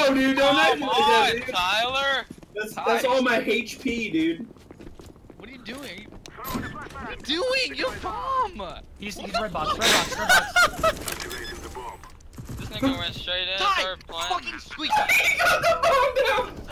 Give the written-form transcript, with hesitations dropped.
No, dude, don't act Come like that, on, dude. Tyler. That's all my HP, dude. What are you doing? What are you doing? You bomb. He's red box, red box, red box. This nigga went straight in. Die! Started playing. Fucking squeak! He got the bomb down!